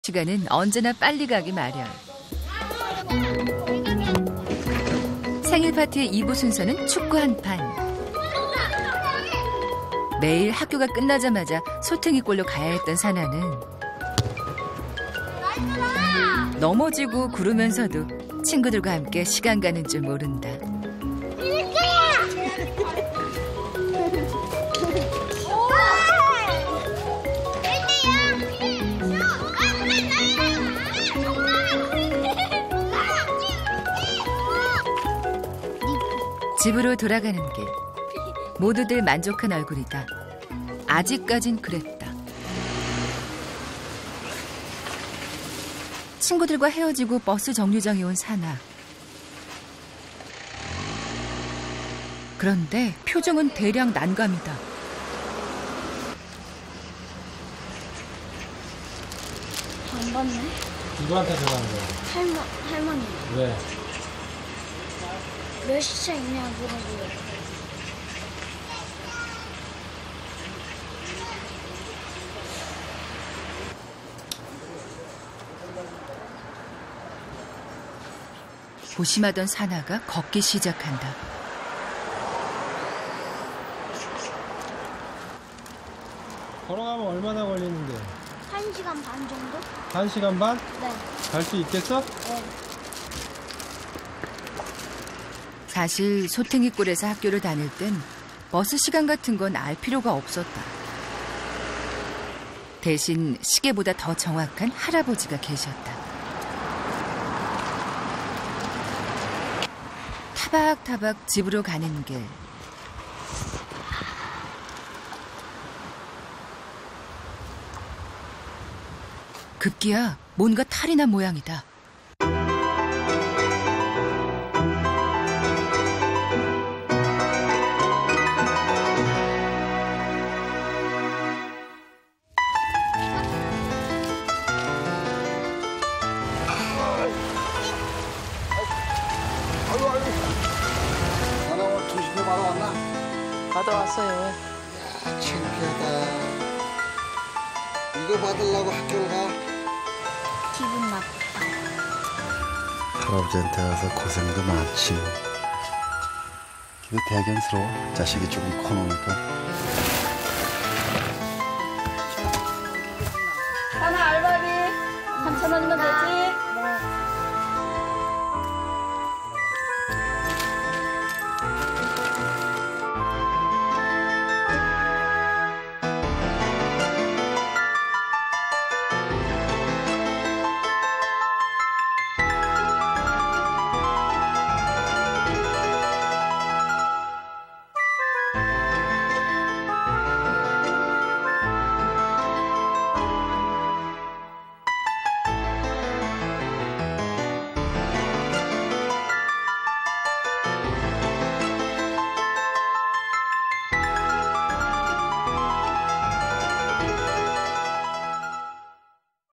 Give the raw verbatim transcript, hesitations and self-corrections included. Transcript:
시간은 언제나 빨리 가기 마련. 생일 파티의 이 부 순서는 축구 한 판. 매일 학교가 끝나자마자 소탱이골로 가야 했던 사나는 넘어지고 구르면서도 친구들과 함께 시간 가는 줄 모른다. 집으로 돌아가는 길. 모두들 만족한 얼굴이다. 아직까진 그랬다. 친구들과 헤어지고 버스 정류장에 온 사나. 그런데 표정은 대략 난감이다. 안 받네? 누구한테 전화한 거야? 할머, 할머니. 왜? 몇 시차 있냐 물어보요. 고심하던 사나가 걷기 시작한다. 걸어가면 얼마나 걸리는데? 한 시간 반 정도? 한 시간 반? 네. 갈 수 있겠어? 네. 사실 소탱이골에서 학교를 다닐 땐 버스 시간 같은 건 알 필요가 없었다. 대신 시계보다 더 정확한 할아버지가 계셨다. 타박타박 집으로 가는 길. 급기야 뭔가 탈이 난 모양이다. 받아왔어요. 야, 창피하다. 이거 받으려고 학교를 가? 기분 나쁘다. 할아버지한테 가서 고생도 많지. 근데 대견스러워. 자식이 조금 커놓으니까.